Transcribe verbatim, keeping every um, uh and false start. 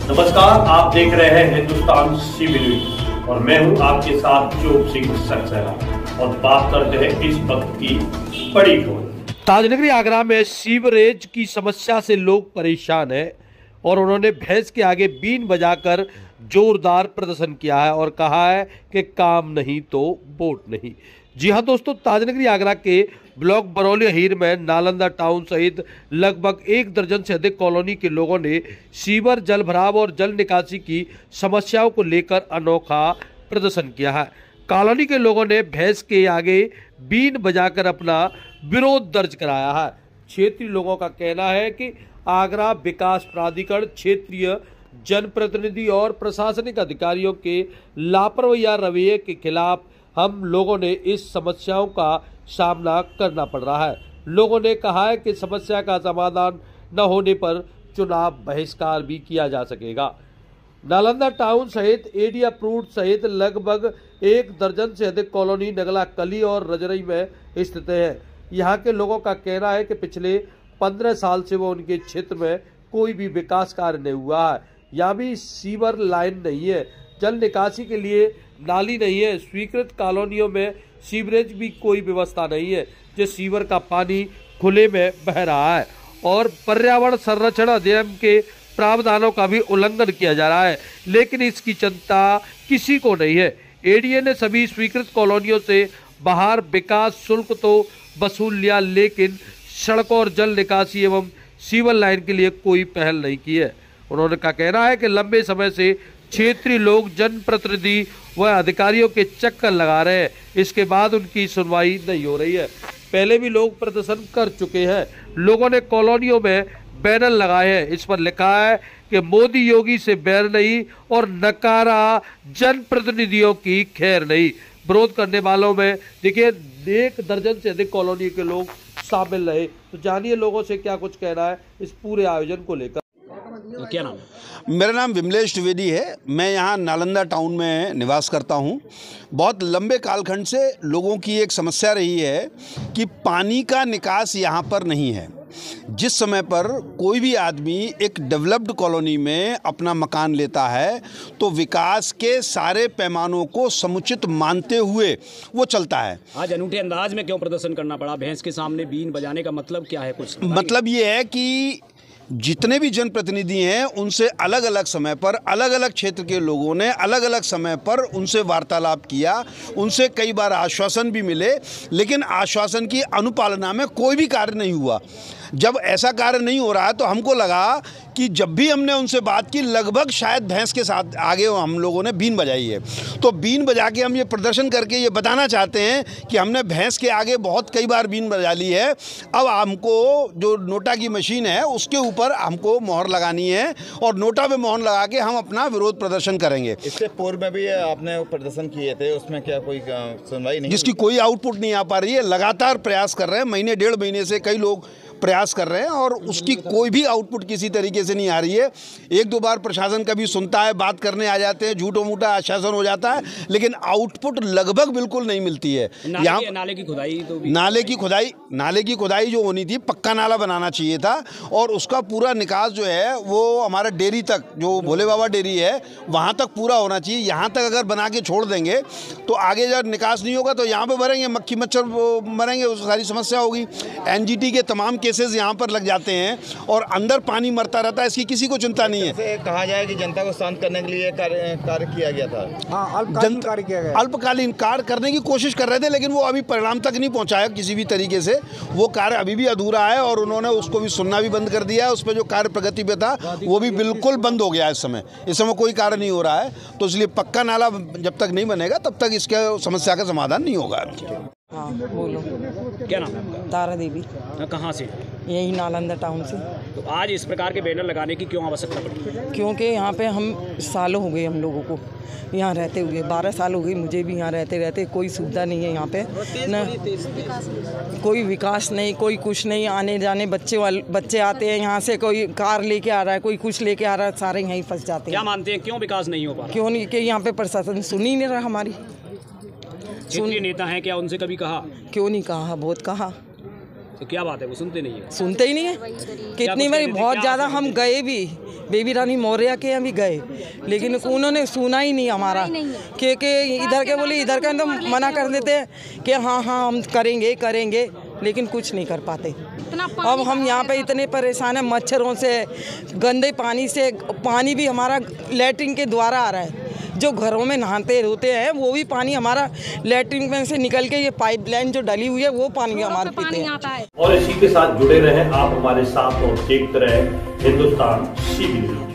नमस्कार, आप देख रहे हैं हिंदुस्तान सीबी न्यूज और मैं हूं आपके साथ चोप सिंह सक्सेना और बात करते हैं इस वक्त की बड़ी खबर। ताजनगरी आगरा में सीवरेज की समस्या से लोग परेशान हैं और उन्होंने भैंस के आगे बीन बजाकर जोरदार प्रदर्शन किया है और कहा है कि काम नहीं तो वोट नहीं। जी हां दोस्तों, ताजनगरी आगरा के ब्लॉक बरौली हीर में नालंदा टाउन सहित लगभग एक दर्जन से अधिक कॉलोनी के लोगों ने सीवर, जल भराव और जल निकासी की समस्याओं को लेकर अनोखा प्रदर्शन किया है। कॉलोनी के लोगों ने भैंस के आगे बीन बजाकर अपना विरोध दर्ज कराया है। क्षेत्रीय लोगों का कहना है कि आगरा विकास प्राधिकरण, क्षेत्रीय जनप्रतिनिधि और प्रशासनिक अधिकारियों के लापरवाही रवैये के खिलाफ हम लोगों ने इस समस्याओं का सामना करना पड़ रहा है। लोगों ने कहा है कि समस्या का समाधान न होने पर चुनाव बहिष्कार भी किया जा सकेगा। नालंदा टाउन सहित एडी अप्रूव्ड सहित लगभग एक दर्जन से अधिक कॉलोनी नगला कली और रजरई में स्थित है। यहाँ के लोगों का कहना है कि पिछले पंद्रह साल से वो उनके क्षेत्र में कोई भी विकास कार्य नहीं हुआ है। यहाँ भी सीवर लाइन नहीं है, जल निकासी के लिए नाली नहीं है, स्वीकृत कॉलोनियों में सीवरेज भी कोई व्यवस्था नहीं है, जिस सीवर का पानी खुले में बह रहा है और पर्यावरण संरक्षण अधिनियम के प्रावधानों का भी उल्लंघन किया जा रहा है, लेकिन इसकी चिंता किसी को नहीं है। एडीए ने सभी स्वीकृत कॉलोनियों से बाहर विकास शुल्क तो वसूल लिया, लेकिन सड़कों और जल निकासी एवं सीवर लाइन के लिए कोई पहल नहीं की है। उन्होंने का कहना है कि लंबे समय से क्षेत्रीय लोग जनप्रतिनिधि व अधिकारियों के चक्कर लगा रहे हैं, इसके बाद उनकी सुनवाई नहीं हो रही है। पहले भी लोग प्रदर्शन कर चुके हैं। लोगों ने कॉलोनियों में बैनर लगाए हैं, इस पर लिखा है कि मोदी योगी से बैर नहीं और नकारा जनप्रतिनिधियों की खैर नहीं। विरोध करने वालों में देखिए एक दर्जन से अधिक कॉलोनी के लोग शामिल रहे। तो जानिए लोगों से क्या कुछ कहना है इस पूरे आयोजन को लेकर। तो क्या नाम है? मेरा नाम विमलेश द्विवेदी है। मैं यहाँ नालंदा टाउन में निवास करता हूँ। बहुत लंबे कालखंड से लोगों की एक समस्या रही है कि पानी का निकास यहाँ पर नहीं है। जिस समय पर कोई भी आदमी एक डेवलप्ड कॉलोनी में अपना मकान लेता है तो विकास के सारे पैमानों को समुचित मानते हुए वो चलता है। आज अनूठे अंदाज में क्यों प्रदर्शन करना पड़ा? भैंस के सामने बीन बजाने का मतलब क्या है? कुछ मतलब ये है कि जितने भी जनप्रतिनिधि हैं उनसे अलग अलग समय पर अलग अलग क्षेत्र के लोगों ने अलग अलग समय पर उनसे वार्तालाप किया, उनसे कई बार आश्वासन भी मिले, लेकिन आश्वासन की अनुपालना में कोई भी कार्य नहीं हुआ। जब ऐसा कार्य नहीं हो रहा है तो हमको लगा कि जब भी हमने उनसे बात की लगभग शायद भैंस के साथ आगे हम लोगों ने बीन बजाई है। तो बीन बजा के हम ये प्रदर्शन करके ये बताना चाहते हैं कि हमने भैंस के आगे बहुत कई बार बीन बजा ली है। अब हमको जो नोटा की मशीन है उसके ऊपर हमको मोहर लगानी है और नोटा पे मोहर लगा के हम अपना विरोध प्रदर्शन करेंगे। इससे पूर्व में भी आपने प्रदर्शन किए थे, उसमें क्या कोई सुनवाई नहीं? जिसकी कोई आउटपुट नहीं आ पा रही है। लगातार प्रयास कर रहे हैं, महीने डेढ़ महीने से कई लोग प्रयास कर रहे हैं और उसकी कोई भी आउटपुट किसी तरीके से नहीं आ रही है। एक दो बार प्रशासन कभी सुनता है, बात करने आ जाते हैं, झूठो मूठा आश्वासन हो जाता है, लेकिन आउटपुट लगभग बिल्कुल नहीं मिलती है। यहाँ नाले की खुदाई तो भी नाले की खुदाई नाले की खुदाई जो होनी थी, पक्का नाला बनाना चाहिए था और उसका पूरा निकास जो है वो हमारा डेयरी तक, जो भोले बाबा डेयरी है वहाँ तक पूरा होना चाहिए। यहाँ तक अगर बना के छोड़ देंगे तो आगे जब निकास नहीं होगा तो यहाँ पे भरेंगे, मक्खी मच्छर मरेंगे, उस सारी समस्या होगी। एनजीटी के तमाम केसेस यहाँ पर लग जाते हैं और अंदर पानी मरता रहता है, इसकी किसी को चिंता नहीं है। कहा जाए कि जनता को शांत करने के लिए कार्य कार्य किया गया था। हाँ, अल्पकालीन कार्य किया गया। अल्पकालीन कार्य करने की कोशिश कर रहे थे, लेकिन वो अभी परिणाम तक नहीं पहुंचाया किसी भी तरीके से। वो कार्य अभी भी अधूरा है और उन्होंने उसको भी सुनना भी बंद कर दिया है। उस पर जो कार्य प्रगति पे था वो भी बिल्कुल बंद हो गया है। इस समय इस समय कोई कार्य नहीं हो रहा है, तो इसलिए पक्का नाला जब तक नहीं बनेगा तब तक इसके समस्या का समाधान नहीं होगा। हाँ बोलो। क्या नाम है आपका? तारा देवी। कहाँ से? यही नालंदा टाउन से। तो आज इस प्रकार के बैनर लगाने की क्यों आवश्यकता पड़ी? क्योंकि यहाँ पे हम सालों हो गए हम लोगों को यहाँ रहते हुए, बारह साल हो गई मुझे भी यहाँ रहते रहते। कोई सुविधा नहीं है यहाँ पे, न कोई विकास नहीं, कोई कुछ नहीं। आने जाने बच्चे वाले बच्चे आते हैं यहाँ से, कोई कार लेके आ रहा है, कोई कुछ लेके आ रहा है, सारे यहीं फंस जाते हैं। क्या मानते हैं क्यों विकास नहीं हो पा रहा? क्यों नहीं कि यहाँ पे प्रशासन सुन ही नहीं रहा हमारी। क्षेत्रीय नेता हैं क्या, उनसे कभी कहा? क्यों नहीं कहा, बहुत कहा। तो क्या बात है, वो सुनते नहीं है? सुनते ही नहीं है। कितनी बार बहुत ज़्यादा हम गए भी, बेबी रानी मौर्य के यहाँ भी गए, लेकिन उन्होंने सुना ही नहीं हमारा, क्योंकि इधर के बोले इधर का तो मना कर देते हैं कि हाँ हाँ हम करेंगे करेंगे, लेकिन कुछ नहीं कर पाते। अब हम यहाँ पे इतने परेशान हैं मच्छरों से, गंदे पानी से। पानी भी हमारा लैट्रिन के द्वारा आ रहा है, जो घरों में नहाते होते हैं वो भी पानी हमारा लैट्रिन में से निकल के ये पाइपलाइन जो डली हुई है वो पानी हमारे पीते हैं। और इसी के साथ जुड़े रहें आप हमारे साथ और देखते रहें हिंदुस्तान सी वी न्यूज़।